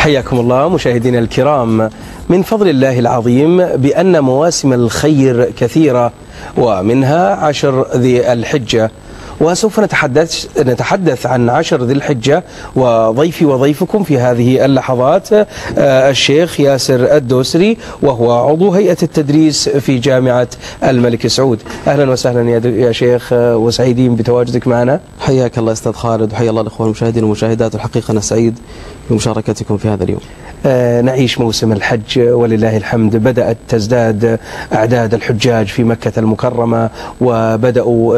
حياكم الله مشاهدينا الكرام. من فضل الله العظيم بأن مواسم الخير كثيرة ومنها عشر ذي الحجة، وسوف نتحدث عن عشر ذي الحجة، وضيفي وضيفكم في هذه اللحظات الشيخ ياسر الدوسري، وهو عضو هيئة التدريس في جامعة الملك سعود. أهلا وسهلا يا شيخ، وسعيدين بتواجدك معنا. حياك الله أستاذ خالد، وحيا الله الأخوان المشاهدين والمشاهدات، والحقيقة أنا سعيد بمشاركتكم في هذا اليوم. نعيش موسم الحج ولله الحمد، بدأت تزداد أعداد الحجاج في مكة المكرمة، وبدأوا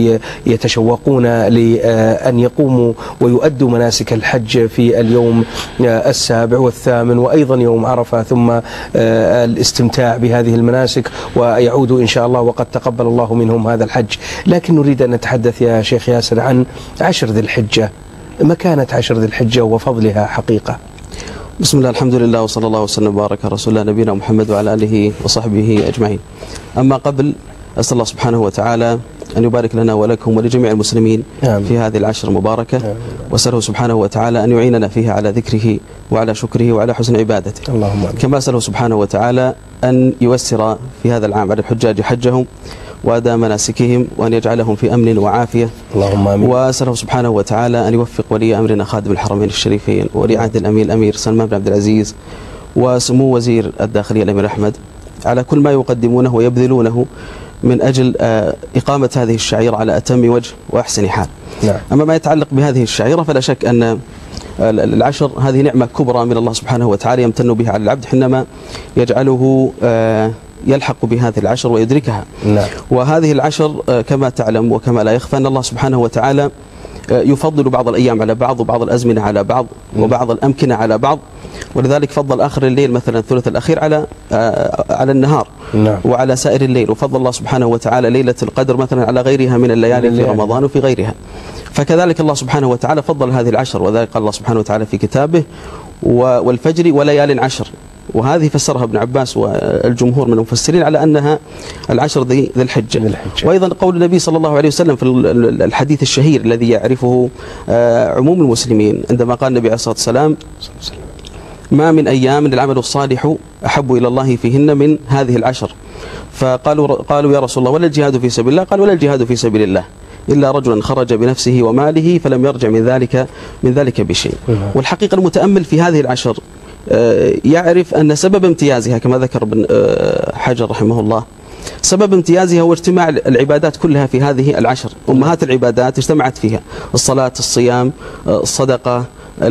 يتشوقون لأن يقوموا ويؤدوا مناسك الحج في اليوم السابع والثامن، وأيضا يوم عرفة، ثم الاستمتاع بهذه المناسك ويعودوا إن شاء الله وقد تقبل الله منهم هذا الحج. لكن نريد أن نتحدث يا شيخ ياسر عن عشر ذي الحجة، مكانة عشر ذي الحجة وفضلها حقيقة. بسم الله، الحمد لله، وصلى الله وسلم وبارك على رسول الله نبينا محمد وعلى آله وصحبه أجمعين. أما قبل، أسأل الله سبحانه وتعالى أن يبارك لنا ولكم ولجميع المسلمين في هذه العشر المباركة، وأسأله سبحانه وتعالى أن يعيننا فيها على ذكره وعلى شكره وعلى حسن عبادته. اللهم آمين. كما أسأله سبحانه وتعالى أن ييسر في هذا العام على الحجاج حجهم وأداء مناسكهم، وأن يجعلهم في أمن وعافية. اللهم آمين. وأسأله سبحانه وتعالى أن يوفق ولي أمرنا خادم الحرمين الشريفين ولي عهد الأمير سلمان بن عبد العزيز، وسمو وزير الداخلية الأمير أحمد، على كل ما يقدمونه ويبذلونه من أجل إقامة هذه الشعيرة على أتم وجه وأحسن حال. نعم. أما ما يتعلق بهذه الشعيرة فلا شك أن العشر هذه نعمة كبرى من الله سبحانه وتعالى يمتن بها على العبد حينما يجعله يلحق بهذه العشر ويدركها. نعم. وهذه العشر كما تعلم وكما لا يخفى أن الله سبحانه وتعالى يفضل بعض الأيام على بعض، وبعض الأزمنة على بعض، وبعض الأمكنة على بعض، ولذلك فضل آخر الليل مثلا الثلث الأخير على النهار. نعم. وعلى سائر الليل، وفضل الله سبحانه وتعالى ليلة القدر مثلا على غيرها من الليالي في رمضان وفي غيرها. فكذلك الله سبحانه وتعالى فضل هذه العشر، وذلك قال الله سبحانه وتعالى في كتابه: والفجر وليال عشر. وهذه فسرها ابن عباس والجمهور من المفسرين على أنها العشر ذي الحجة. وأيضا قول النبي صلى الله عليه وسلم في الحديث الشهير الذي يعرفه عموم المسلمين، عندما قال النبي عليه الصلاة والسلام: ما من أيام العمل الصالح أحب إلى الله فيهن من هذه العشر. فقالوا يا رسول الله ولا الجهاد في سبيل الله؟ قال: ولا الجهاد في سبيل الله إلا رجلا خرج بنفسه وماله فلم يرجع من ذلك بشيء. والحقيقة المتأمل في هذه العشر يعرف أن سبب امتيازها كما ذكر ابن حجر رحمه الله، سبب امتيازها هو اجتماع العبادات كلها في هذه العشر. أمهات العبادات اجتمعت فيها: الصلاة، الصيام، الصدقة،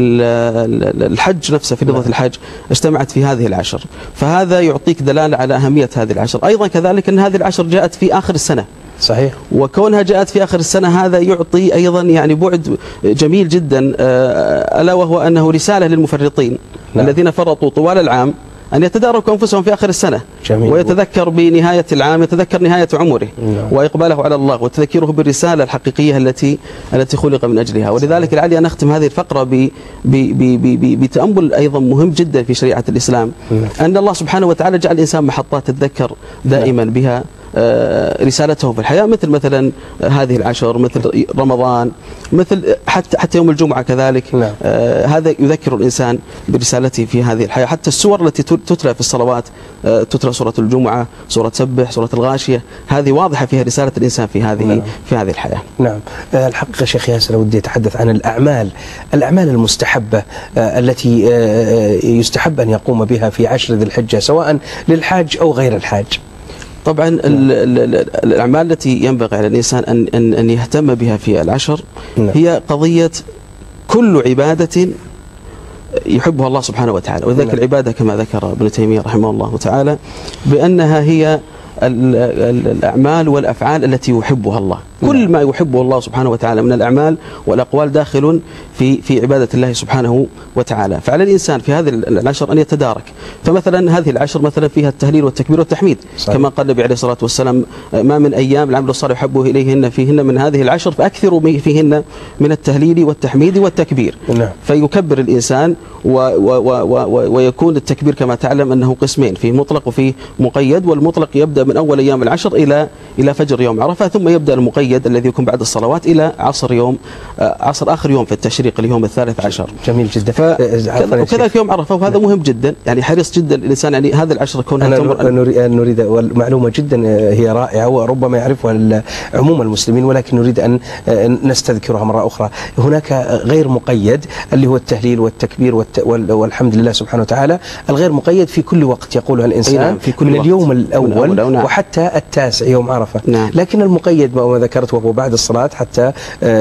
الحج نفسه، في لفظة الحج اجتمعت في هذه العشر. فهذا يعطيك دلالة على أهمية هذه العشر. أيضا كذلك أن هذه العشر جاءت في آخر السنة. صحيح. وكونها جاءت في آخر السنة هذا يعطي أيضا يعني بعد جميل جدا، ألا وهو أنه رسالة للمفرطين. نعم. الذين فرطوا طوال العام أن يتداركوا أنفسهم في آخر السنة. جميل. ويتذكر بنهاية العام، يتذكر نهاية عمره. نعم. وإقباله على الله، وتذكيره بالرسالة الحقيقية التي خلق من أجلها. ولذلك لعلي أن أختم هذه الفقرة بتأمل أيضا مهم جدا في شريعة الإسلام. نعم. أن الله سبحانه وتعالى جعل الإنسان محطات تتذكر دائما بها رسالته في الحياة، مثلا هذه العشر، مثل رمضان، مثل حتى يوم الجمعة كذلك. نعم. هذا يذكر الإنسان برسالته في هذه الحياة. حتى السور التي تتلى في الصلوات، تتلى سورة الجمعة، سورة سبح، سورة الغاشية، هذه واضحة فيها رسالة الإنسان في هذه الحياة. نعم. الحقيقة شيخ ياسر ودي أتحدث عن الأعمال المستحبة التي يستحب أن يقوم بها في عشر ذي الحجة، سواء للحاج أو غير الحاج. طبعا الأعمال التي ينبغي على الإنسان أن يهتم بها في العشر هي قضية كل عبادة يحبها الله سبحانه وتعالى. وذلك العبادة كما ذكر ابن تيمية رحمه الله تعالى بأنها هي الأعمال والأفعال التي يحبها الله. كل ما يحبه الله سبحانه وتعالى من الأعمال والأقوال داخل في عبادة الله سبحانه وتعالى. فعلى الإنسان في هذه العشر أن يتدارك. فمثلا هذه العشر مثلا فيها التهليل والتكبير والتحميد. صحيح. كما قال النبي عليه الصلاة والسلام: ما من أيام العمل الصالح يحبه إليهن فيهن من هذه العشر فأكثروا فيهن من التهليل والتحميد والتكبير. نعم. فيكبر الإنسان ويكون التكبير كما تعلم أنه قسمين: فيه مطلق وفيه مقيد. والمطلق يبدأ من أول أيام العشر إلى فجر يوم عرفة، ثم يبدأ المقيد المقيد الذي يكون بعد الصلوات إلى عصر آخر يوم في التشريق، اليوم 13. جميل جدا. وكذلك يوم عرفة، وهذا مهم جدا، يعني حريص جدا الإنسان يعني هذا العشر كونها نريد والمعلومة جدا هي رائعة وربما يعرفها عموم المسلمين، ولكن نريد أن نستذكرها مرة أخرى. هناك غير مقيد اللي هو التهليل والتكبير والحمد لله سبحانه وتعالى، الغير مقيد في كل وقت يقولها الإنسان في كل من وقت. اليوم الأول نعم. وحتى التاسع يوم عرفة. نعم. لكن المقيد ما ذكرت وهو بعد الصلاة حتى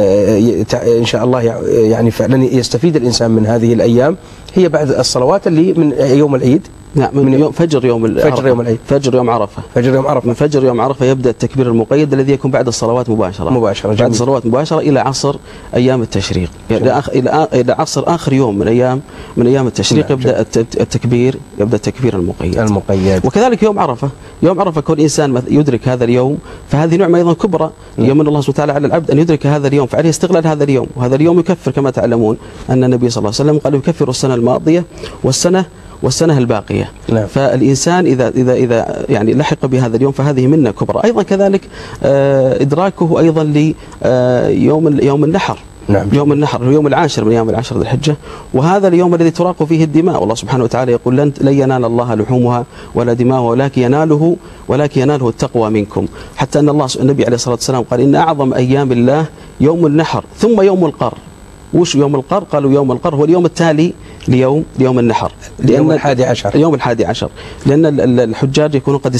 إن شاء الله يعني فعلا يستفيد الإنسان من هذه الأيام، هي بعد الصلوات اللي من يوم العيد. نعم، من يوم فجر يوم العرفة. فجر يوم عرفة. من فجر يوم عرفة يبدأ التكبير المقيد الذي يكون بعد الصلوات مباشرة. بعد الصلوات مباشرة إلى عصر أيام التشريق، إلى عصر آخر يوم من أيام التشريق يبدأ التكبير المقيد. وكذلك يوم عرفة. يوم عرفة كل إنسان يدرك هذا اليوم، فهذه نعمة أيضا كبرى يمن الله سبحانه وتعالى على العبد أن يدرك هذا اليوم، فعليه استغلال هذا اليوم. وهذا اليوم يكفر كما تعلمون أن النبي صلى الله عليه وسلم قال يكفر السنة الماضية والسنة الباقية. نعم. فالإنسان إذا يعني لحق بهذا اليوم فهذه منة كبرى. أيضا كذلك إدراكه أيضا ليوم النحر. نعم. يوم النحر اليوم العاشر من أيام العشر ذي الحجة، وهذا اليوم الذي تراق فيه الدماء، والله سبحانه وتعالى يقول لن ينال الله لحومها ولا دماؤها ولكن يناله التقوى منكم. حتى أن النبي عليه الصلاة والسلام قال إن أعظم أيام الله يوم النحر ثم يوم القر. وش يوم القر؟ قالوا يوم القر هو اليوم التالي ليوم النحر، اليوم 11. يوم 11، لأن الحجاج يكونوا قد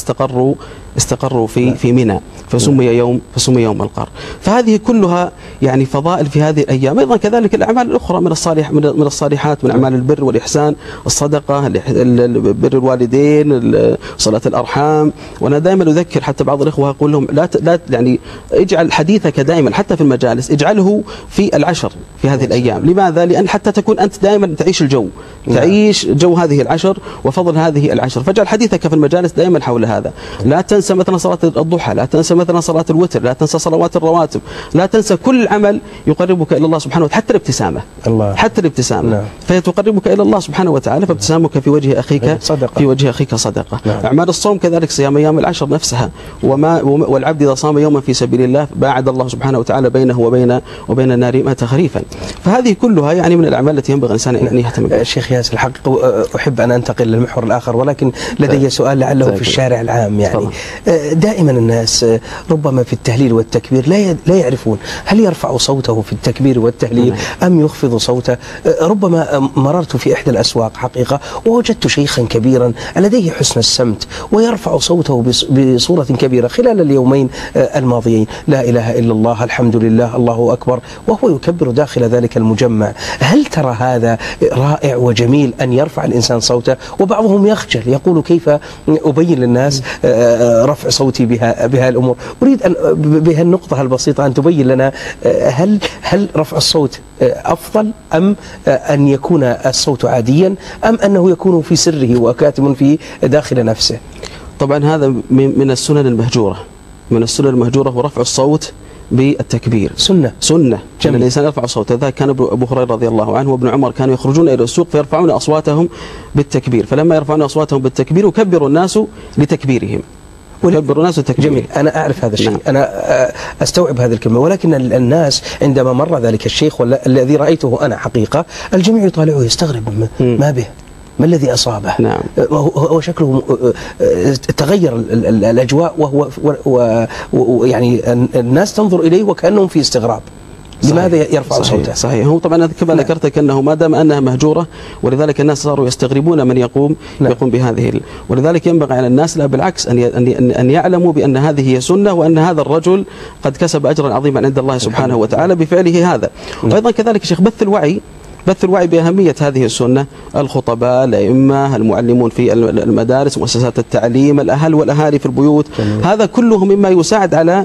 استقروا في منى، فسمي يوم القر. فهذه كلها يعني فضائل في هذه الأيام. أيضا كذلك الأعمال الأخرى من الصالحات، من أعمال البر والإحسان، الصدقة، بر الوالدين، صلة الأرحام. وأنا دائما أذكر حتى بعض الإخوة أقول لهم لا يعني اجعل حديثك دائما حتى في المجالس اجعله في العشر في هذه الأيام. لماذا؟ لأن حتى تكون أنت دائما تعيش الجو، تعيش جو هذه العشر وفضل هذه العشر. فاجعل حديثك في المجالس دائما حول هذا. لا تنسى مثلا صلاة الضحى، لا تنسى مثلا صلاة الوتر، لا تنسى صلوات الرواتب، لا تنسى كل عمل يقربك إلى الله سبحانه وتعالى، حتى الابتسامة. حتى الابتسامة. نعم. فهي تقربك إلى الله سبحانه وتعالى، فابتسامك في وجه أخيك صدقة. نعم. أعمال الصوم كذلك، صيام أيام العشر نفسها. والعبد إذا صام يوما في سبيل الله باعد الله سبحانه وتعالى بينه وبين النار 100 خريفا. فهذه كلها يعني من الأعمال التي ينبغي الإنسان أن يهتم بها. شيخ ياسر، الحقيقة أحب أن أنتقل للمحور الآخر، ولكن لدي سؤال لعله في الشارع العام. يعني دائما الناس ربما في التهليل والتكبير لا يعرفون هل يرفع صوته في التكبير والتهليل أم يخفض صوته. ربما مررت في إحدى الأسواق حقيقة ووجدت شيخا كبيرا لديه حسن السمت ويرفع صوته بصورة كبيرة خلال اليومين الماضيين، لا إله إلا الله، الحمد لله، الله أكبر، وهو يكبر داخل ذلك المجمع. هل ترى هذا رائع وجميل أن يرفع الإنسان صوته؟ وبعضهم يخجل يقول كيف أبين للناس رفع صوتي بها الأمور. أريد أن بها النقطة البسيطة أن تبين لنا هل رفع الصوت أفضل أم أن يكون الصوت عاديا أم أنه يكون في سره وكاتم في داخل نفسه؟ طبعا هذا من السنن المهجورة، ورفع الصوت بالتكبير سنة أن الإنسان يرفع صوته. ذا كان أبو هريرة رضي الله عنه وابن عمر كانوا يخرجون إلى السوق فيرفعون أصواتهم بالتكبير، فلما يرفعون أصواتهم بالتكبير يكبر الناس لتكبيرهم. جميل، أنا أعرف هذا الشيء. نعم. أنا أستوعب هذه الكلمة، ولكن الناس عندما مر ذلك الشيخ الذي رأيته أنا حقيقة الجميع يطالعه يستغرب ما به، ما الذي أصابه؟ نعم. هو شكله تغير الأجواء ويعني الناس تنظر إليه وكأنهم في استغراب. لماذا يرفع صوته؟ صحيح. هو طبعا كما ذكرت أنه ما دام أنها مهجورة، ولذلك الناس صاروا يستغربون من يقوم بهذه. ولذلك ينبغي على الناس لا بالعكس أن يعلموا بأن هذه هي سنة، وأن هذا الرجل قد كسب أجرا عظيما عند الله سبحانه وتعالى بفعله هذا. وأيضا كذلك شيخ بث الوعي بأهمية هذه السنة. الخطباء، الأئمة، المعلمون في المدارس، مؤسسات التعليم، الأهل والأهالي في البيوت، هذا كله مما يساعد على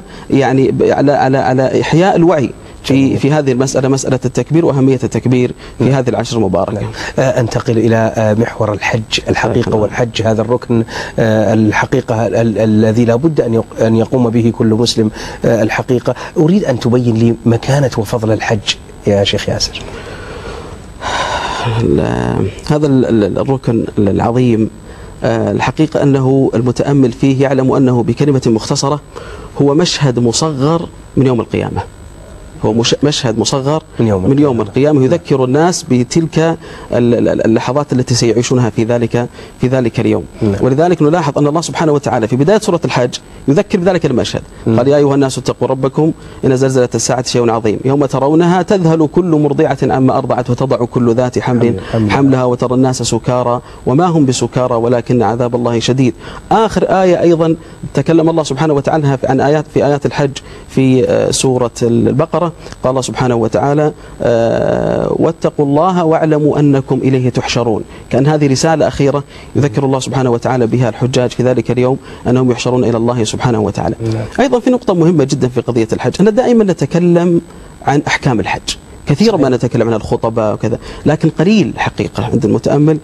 على إحياء الوعي في هذه المسألة، مسألة التكبير وأهمية التكبير في هذه العشر المباركة. أنتقل إلى محور الحج الحقيقة، والحج هذا الركن الحقيقة الذي لا بد أن يقوم به كل مسلم الحقيقة. أريد أن تبين لي مكانة وفضل الحج يا شيخ ياسر. هذا الركن العظيم الحقيقة أنه المتأمل فيه يعلم أنه بكلمة مختصرة هو مشهد مصغر من يوم القيامة. هو مشهد مصغر من يوم القيامة يذكر الناس بتلك اللحظات التي سيعيشونها في ذلك اليوم. ولذلك نلاحظ أن الله سبحانه وتعالى في بداية سورة الحج يذكر بذلك المشهد. قال يا أيها الناس اتقوا ربكم إن زلزلة الساعة شيء عظيم يوم ترونها تذهل كل مرضعة عما أرضعت وتضع كل ذات حمل حملها وترى الناس سكارى وما هم بسكارى ولكن عذاب الله شديد. آخر آية أيضا تكلم الله سبحانه وتعالى عن في آيات الحج في سورة البقرة. قال الله سبحانه وتعالى واتقوا الله واعلموا أنكم إليه تحشرون. كأن هذه رسالة أخيرة يذكر الله سبحانه وتعالى بها الحجاج في ذلك اليوم أنهم يحشرون إلى الله سبحانه وتعالى. أيضا في نقطة مهمة جدا في قضية الحج أن دائما نتكلم عن أحكام الحج كثيرا ما نتكلم عن الخطباء وكذا، لكن قليل حقيقة عند المتأمل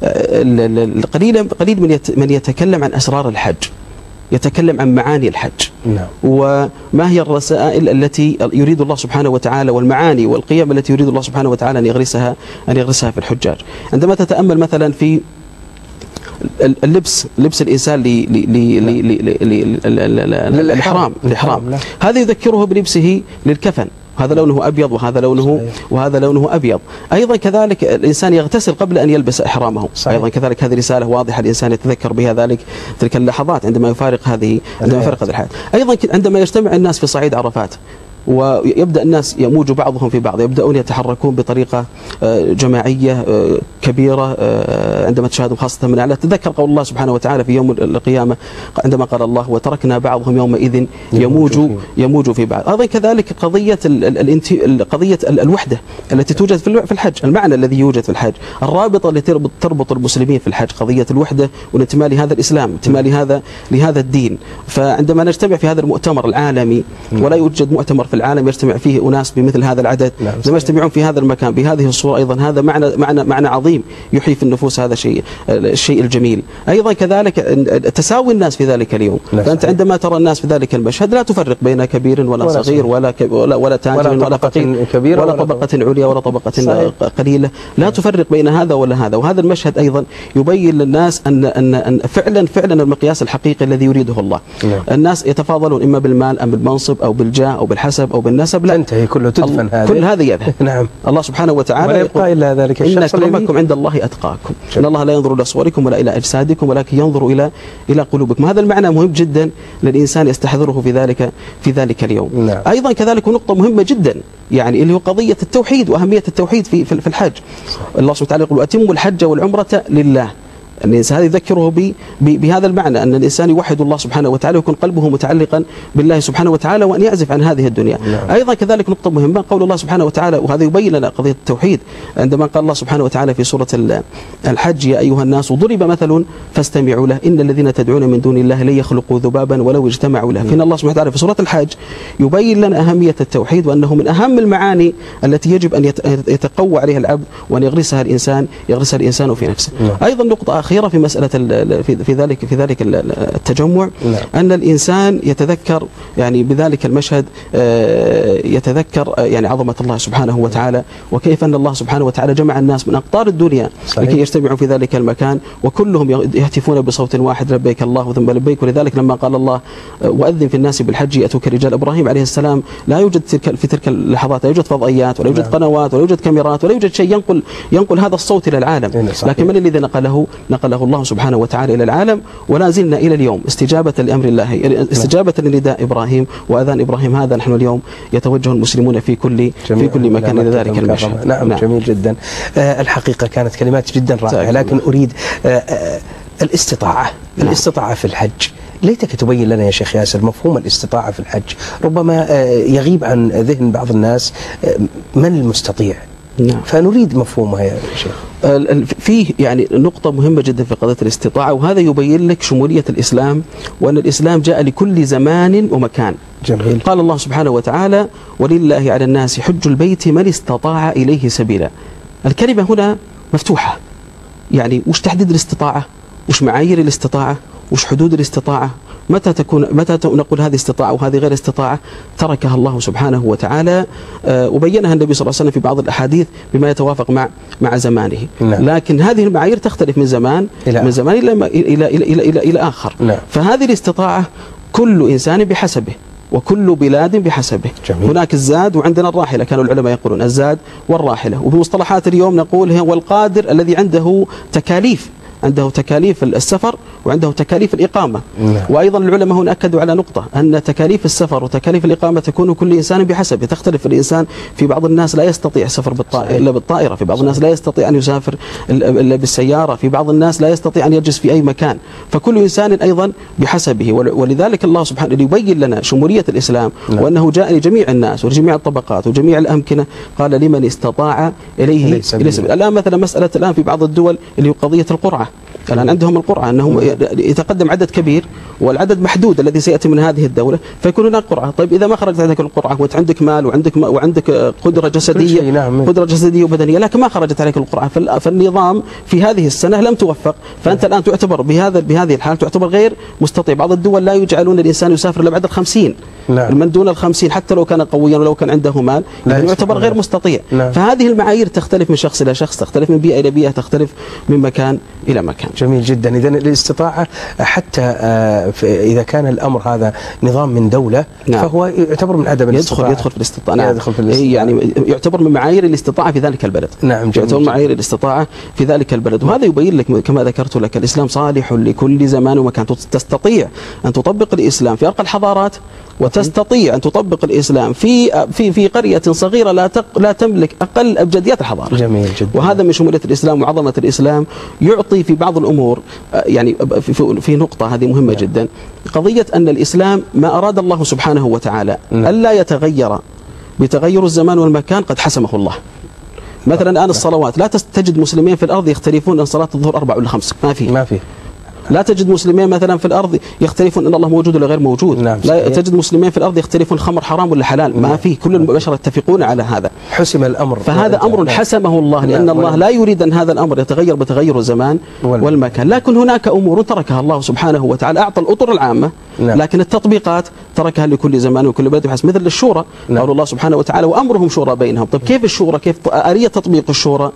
قليل من يتكلم عن أسرار الحج، يتكلم عن معاني الحج. وما هي الرسائل التي يريد الله سبحانه وتعالى والمعاني والقيم التي يريد الله سبحانه وتعالى أن يغرسها في الحجاج. عندما تتأمل مثلا في لبس الإنسان الإحرام هذا يذكره بلبسه للكفن، هذا لونه أبيض وهذا لونه أبيض. أيضا كذلك الإنسان يغتسل قبل أن يلبس إحرامه. أيضا كذلك هذه رسالة واضحة الإنسان يتذكر بها تلك اللحظات عندما يفارق هذه الحياة. أيضا عندما يجتمع الناس في صعيد عرفات ويبدأ الناس يموج بعضهم في بعض، يبدأون يتحركون بطريقة جماعية كبيرة عندما تشاهدوا خاصة من أعلى. تذكر قول الله سبحانه وتعالى في يوم القيامة عندما قال الله وتركنا بعضهم يومئذ يموج في بعض. أيضا كذلك قضية الوحدة التي توجد في الحج، المعنى الذي يوجد في الحج، الرابطة التي تربط المسلمين في الحج، قضية الوحدة والانتماء لهذا الإسلام، انتماء لهذا الدين. فعندما نجتمع في هذا المؤتمر العالمي ولا يوجد مؤتمر في العالم يجتمع فيه أناس بمثل هذا العدد، عندما يجتمعون في هذا المكان بهذه الصورة، أيضا هذا معنى عظيم يحيي في النفوس هذا الشيء الجميل. أيضا كذلك تساوي الناس في ذلك اليوم. فأنت عندما ترى الناس في ذلك المشهد لا تفرق بين كبير ولا صغير ولا تاجر ولا فقير ولا طبقة عليا ولا طبقة قليلة، لا تفرق بين هذا ولا هذا. وهذا المشهد أيضا يبين للناس أن فعلا المقياس الحقيقي الذي يريده الله. الناس يتفاضلون إما بالمال أو بالمنصب أو بالجاه أو بالحسب أو بالنسب، لا تنتهي كله تدفن هذه كل هذا يذهب. نعم. الله سبحانه وتعالى ولا يبقى إلا ذلك إن أكرمكم عند الله أتقاكم. إن الله لا ينظر إلى صوركم ولا إلى أجسادكم ولكن ينظر إلى قلوبكم. هذا المعنى مهم جدا للإنسان يستحضره في ذلك اليوم. أيضا كذلك نقطة مهمة جدا يعني اللي هو قضية التوحيد وأهمية التوحيد في الحج. الله سبحانه وتعالى يقول أتموا الحج والعمرة لله. الإنسان يذكره بهذا المعنى أن الإنسان يوحد الله سبحانه وتعالى ويكون قلبه متعلقا بالله سبحانه وتعالى وأن يعزف عن هذه الدنيا. أيضا كذلك نقطة مهمة قول الله سبحانه وتعالى، وهذا يبين لنا قضية التوحيد، عندما قال الله سبحانه وتعالى في سورة الحج يا أيها الناس ضرب مثل فاستمعوا له إن الذين تدعون من دون الله لن يخلقوا ذبابا ولو اجتمعوا له. فإن الله سبحانه وتعالى في سورة الحج يبين لنا أهمية التوحيد وأنه من أهم المعاني التي يجب أن يتقوى عليها العبد وأن يغرسها الإنسان في نفسه. أيضا نقطة أخيرة في مسألة في ذلك التجمع، أن الإنسان يتذكر يعني بذلك المشهد يتذكر يعني عظمة الله سبحانه وتعالى، وكيف أن الله سبحانه وتعالى جمع الناس من أقطار الدنيا لكي يجتمعوا في ذلك المكان وكلهم يهتفون بصوت واحد لبيك الله ثم لبيك. ولذلك لما قال الله وأذن في الناس بالحج يأتوك رجال، إبراهيم عليه السلام لا يوجد في تلك اللحظات لا يوجد فضائيات ولا يوجد قنوات ولا يوجد كاميرات ولا يوجد شيء ينقل هذا الصوت إلى العالم، لكن من الذي نقله الله سبحانه وتعالى إلى العالم. ولا زلنا إلى اليوم استجابة لأمر الله، استجابة لنداء إبراهيم وأذان إبراهيم، هذا نحن اليوم يتوجه المسلمون في كل مكان إلى ذلك المشهد. نعم جميل جدا. الحقيقة كانت كلمات جدا رائعة، لكن أريد الاستطاعة في الحج. ليتك تبين لنا يا شيخ ياسر مفهوم الاستطاعة في الحج. ربما يغيب عن ذهن بعض الناس من المستطيع. نعم. فنريد مفهومها يا شيخ. فيه يعني نقطة مهمة جدا في قضية الاستطاعة، وهذا يبين لك شمولية الإسلام وأن الإسلام جاء لكل زمان ومكان. جميل. قال الله سبحانه وتعالى ولله على الناس حج البيت من استطاع إليه سبيلا. الكلمة هنا مفتوحة، يعني وش تحديد الاستطاعة، وش معايير الاستطاعة، وش حدود الاستطاعة، متى نقول هذه استطاعة وهذه غير استطاعة؟ تركها الله سبحانه وتعالى وبينها النبي صلى الله عليه وسلم في بعض الأحاديث بما يتوافق مع زمانه. لكن هذه المعايير تختلف من زمان إلى آخر. فهذه الاستطاعة كل إنسان بحسبه وكل بلاد بحسبه. جميل. هناك الزاد وعندنا الراحلة، كانوا العلماء يقولون الزاد والراحلة، وبمصطلحات اليوم نقول هو القادر الذي عنده تكاليف السفر وعنده تكاليف الإقامة. وأيضا العلماء هنا أكدوا على نقطة أن تكاليف السفر وتكاليف الإقامة تكون كل إنسان بحسبه، تختلف الإنسان. في بعض الناس لا يستطيع السفر إلا بالطائرة، في بعض الناس لا يستطيع أن يسافر إلا بالسيارة، في بعض الناس لا يستطيع أن يجلس في أي مكان، فكل إنسان أيضا بحسبه. ولذلك الله سبحانه يبين لنا شمولية الإسلام وأنه جاء لجميع الناس ولجميع الطبقات وجميع الأمكنة، قال لمن استطاع إليه سبيل. الآن مثلا مسألة الآن في بعض الدول اللي هي قضية القرعة، الآن عندهم القرعة أنهم يتقدم عدد كبير والعدد محدود الذي سيأتي من هذه الدولة، فيكون هناك قرعة. طيب إذا ما خرجت عليك القرعة وأنت عندك مال وعندك قدرة جسدية وبدنية، لكن ما خرجت عليك القرعة، فالنظام في هذه السنة لم توفق، فأنت الآن تعتبر بهذه الحال تعتبر غير مستطيع. بعض الدول لا يجعلون الإنسان يسافر إلا بعد 50. من دون 50 حتى لو كان قويا ولو كان عنده مال يعتبر غير مستطيع. فهذه المعايير تختلف من شخص إلى شخص، تختلف من بيئة إلى بيئة، تختلف من مكان إلى مكان. جميل جدا. إذن الاستطاعة حتى إذا كان الأمر هذا نظام من دولة فهو يعتبر من عدم الاستطاعة. يدخل في الاستطاعة. يعني يعتبر من معايير الاستطاعة في ذلك البلد. نعم. يعتبر من معايير الاستطاعة في ذلك البلد. وهذا يبين لك كما ذكرت لك الإسلام صالح لكل زمان ومكان. تستطيع أن تطبق الإسلام في أرقى الحضارات، وتستطيع أن تطبق الإسلام في قرية صغيرة لا تملك أقل أبجديات الحضارة. جميل جدا. وهذا من شمولية الإسلام وعظمة الإسلام. يعطي في بعض الأمور يعني في نقطة هذه مهمة جدا، قضية أن الإسلام ما أراد الله سبحانه وتعالى ألا يتغير بتغير الزمان والمكان قد حسمه الله. مثلا الآن الصلوات لا تجد مسلمين في الأرض يختلفون أن صلاة الظهر 4 ولا 5، ما في. لا تجد مسلمين مثلا في الأرض يختلفون أن الله موجود ولا غير موجود. لا تجد مسلمين في الأرض يختلفون خمر حرام ولا حلال، ما في. كل البشر يتفقون على هذا. حسم الأمر. فهذا أمر حسمه الله، لأن الله لا يريد أن هذا الأمر يتغير بتغير الزمان والمكان. لكن هناك أمور تركها الله سبحانه وتعالى، أعطى الأطر العامة، لكن التطبيقات تركها لكل زمان وكل بلد بحسب. مثل الشورى، قال الله سبحانه وتعالى وأمرهم شورى بينهم. طيب كيف الشورى؟ كيف آلية تطبيق الشورى؟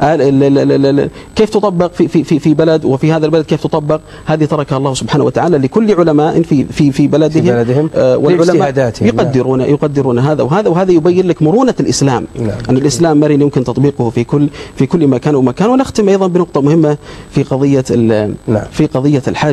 كيف تطبق في بلد، وفي هذا البلد كيف تطبق؟ هذه تركها الله سبحانه وتعالى لكل علماء في بلدهم والعلماء يقدرون هذا وهذا يبين لك مرونة الإسلام. أن الإسلام مرن يمكن تطبيقه في كل مكان ومكان. ونختم أيضا بنقطة مهمة في قضية الحج.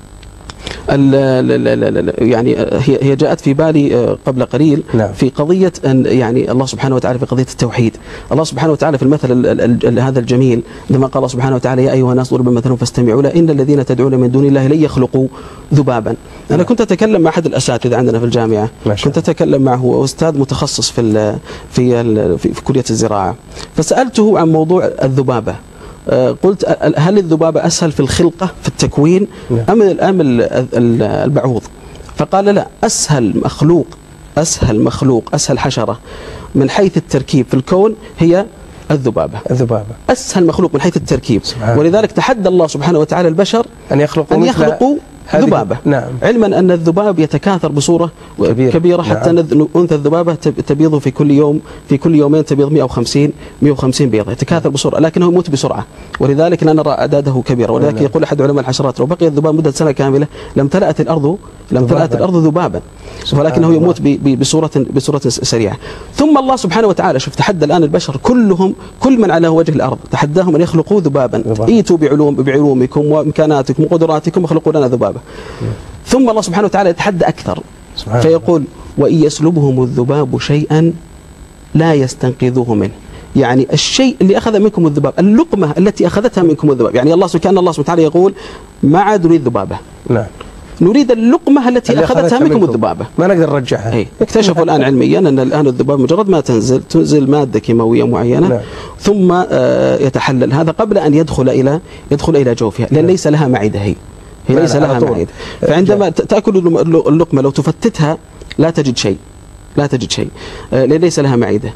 يعني هي جاءت في بالي قبل قليل في قضية أن يعني الله سبحانه وتعالى في قضية التوحيد. الله سبحانه وتعالى في المثل هذا الجميل عندما قال الله سبحانه وتعالى يا أيها الناس ضرب مثل فاستمعوا له إن الذين تدعون من دون الله لن يخلقوا ذبابا. أنا كنت أتكلم مع أحد الأساتذة عندنا في الجامعة، كنت أتكلم معه أستاذ متخصص في كلية الزراعة، فسألته عن موضوع الذبابة. قلت هل الذبابة أسهل في الخلقة في التكوين أم البعوض؟ فقال لا، أسهل مخلوق أسهل حشرة من حيث التركيب في الكون هي الذبابة. أسهل مخلوق من حيث التركيب. ولذلك تحدى الله سبحانه وتعالى البشر أن يخلقوا ذبابة. علما أن الذباب يتكاثر بصورة كبيرة حتى أنثى الذبابة تبيض في كل يومين تبيض 150 بيضة، يتكاثر بسرعة لكنه يموت بسرعة. ولذلك لا نرى أعداده كبيرة. ولذلك يقول أحد علماء الحشرات لو بقي الذباب مدة سنة كاملة لم تلأت الأرض ذبابا، ولكنه يموت بصورة سريعة. ثم الله سبحانه وتعالى شوف تحدى الآن البشر كل من على وجه الأرض تحداهم أن يخلقوا ذبابا. ائتوا بعلومكم وإمكاناتكم وقدراتكم وخلقوا لنا ذبابا. ثم الله سبحانه وتعالى يتحدى أكثر فيقول وإن يسلبهم الذباب شيئا لا يستنقذوه منه. يعني الشيء اللي أخذ منكم الذباب، اللقمة التي أخذتها منكم الذباب، يعني كأن الله سبحانه وتعالى يقول ما عاد نريد ذبابة، نريد اللقمة التي أخذتها منكم الذبابة، ما نقدر نرجعها. اكتشفوا الآن علميا أن الآن الذباب مجرد ما تنزل مادة كيماوية معينة ثم يتحلل هذا قبل أن يدخل إلى جوفها، لأن ليس لها معدة، هي ليس لها معدة. فعندما تأكل اللقمة لو تفتتها لا تجد شيء ليس لها معدة.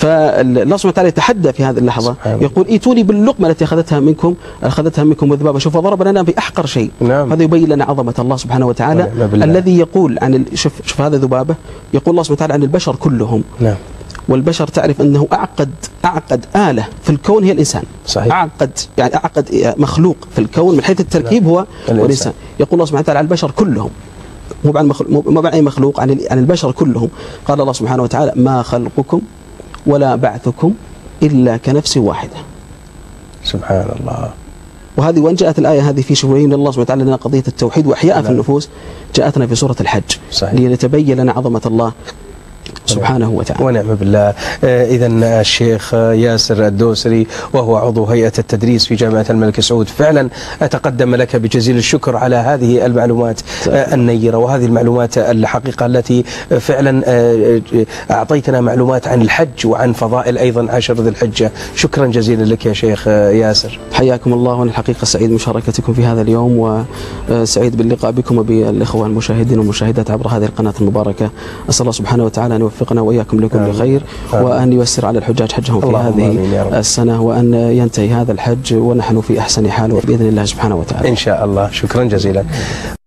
فالله سبحانه وتعالى يتحدى في هذه اللحظة، يقول ائتوني باللقمة التي أخذتها منكم الذبابة. شوف ضرب لنا بأحقر شيء. نعم. هذا يبين لنا عظمة الله سبحانه وتعالى الذي يقول عن شوف هذا ذبابة، يقول الله سبحانه وتعالى عن البشر كلهم. نعم. والبشر تعرف أنه أعقد آلة في الكون هي الإنسان. صحيح. أعقد مخلوق في الكون من حيث التركيب هو الإنسان. يقول الله سبحانه وتعالى عن البشر كلهم، مو عن أي مخلوق، عن البشر كلهم. قال الله سبحانه وتعالى ما خلقكم ولا بعثكم إلا كنفس واحدة. سبحان الله. وهذه وين جاءت الآية هذه في شبهين الله سبحانه وتعالى لنا قضية التوحيد وإحياء في النفوس، جاءتنا في سورة الحج. صحيح. ليتبين لنا عظمة الله سبحانه وتعالى. ونعم بالله. إذن الشيخ ياسر الدوسري وهو عضو هيئة التدريس في جامعة الملك سعود، فعلا أتقدم لك بجزيل الشكر على هذه المعلومات النيرة وهذه المعلومات الحقيقة التي فعلا أعطيتنا معلومات عن الحج وعن فضائل أيضا عشر ذي الحجة. شكرا جزيلا لك يا شيخ ياسر. حياكم الله، وأنا الحقيقة سعيد مشاركتكم في هذا اليوم، وسعيد باللقاء بكم وبالإخوة المشاهدين والمشاهدات عبر هذه القناة المباركة. أسأل الله سبحانه وتعالى أن يوفقنا وإياكم لكل خير، وأن ييسر على الحجاج حجهم في هذه السنة، وأن ينتهي هذا الحج ونحن في أحسن حال بإذن الله سبحانه وتعالى إن شاء الله. شكرا جزيلا.